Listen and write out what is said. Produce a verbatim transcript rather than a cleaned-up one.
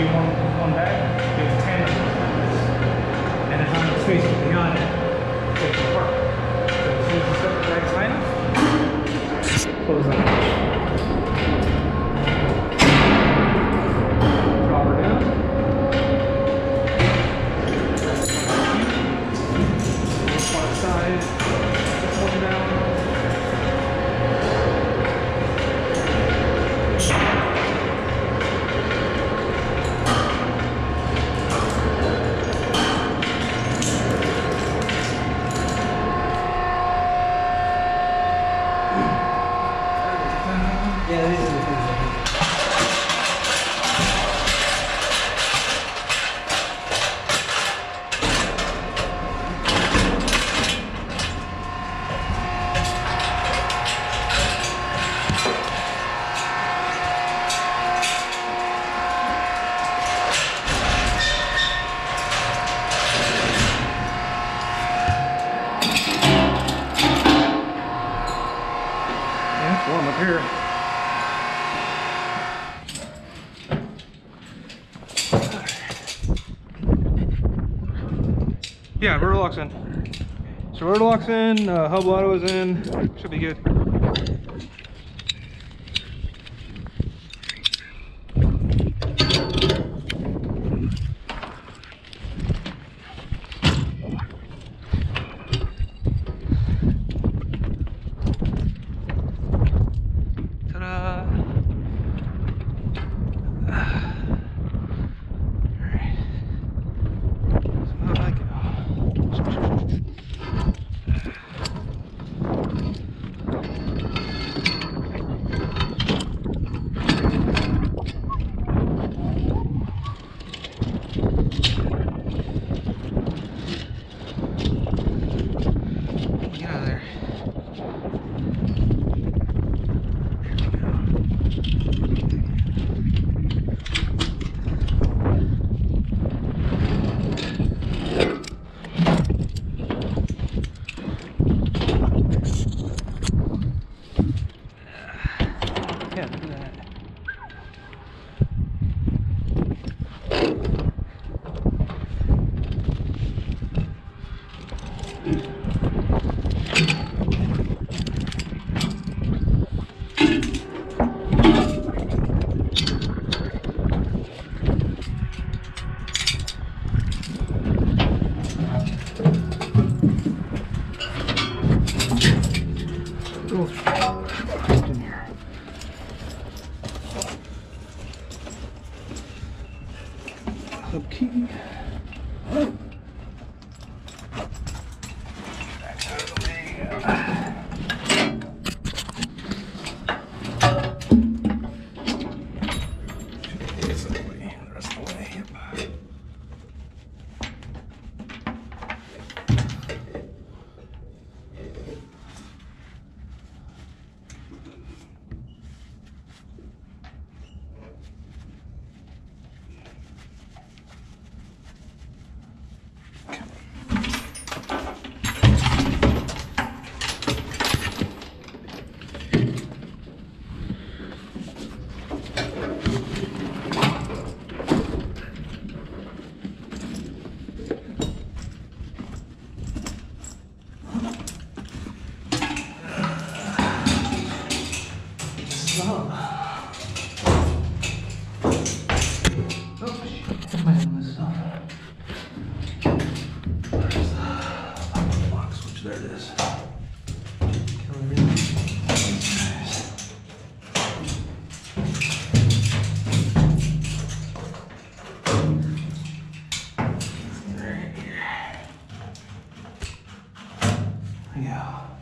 do one one bag, there's ten of those bags. And there's not enough space beyond it to take them apart. So as soon as you set the bags high enough, close that hatch. Drop her down. One side, this one down. Yeah, these are the things I think. Yeah, it's warm up here. Yeah, rotor lock's in. So rotor lock's in, uh, hub lotto is in, should be good. Ta-da! Get out of there. Yeah, look at that. In here. Hub key. Back out of the way. This way, the rest of the way. Yep. There it is. Kill everything. Nice. Right here. Yeah.